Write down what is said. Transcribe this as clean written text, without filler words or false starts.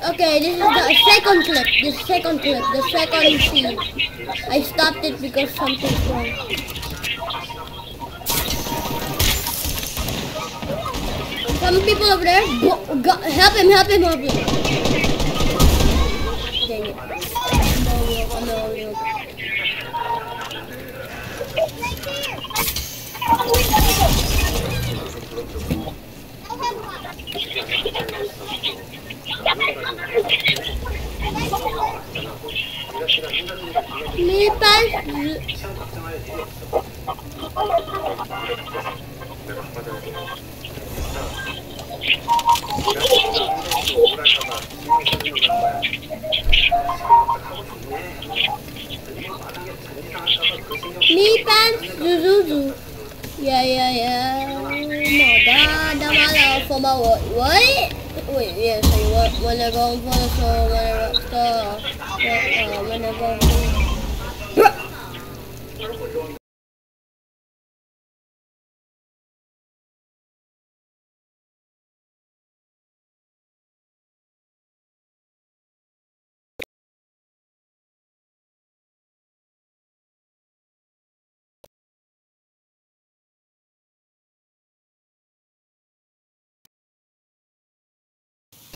Okay, this is the second clip. The second scene. I stopped it because something's wrong. Some people over there. Help him. Dang it. No. Zuzu. Yeah. Modada mala for my what? Wait, yeah, so you wanna go for the show, wanna go for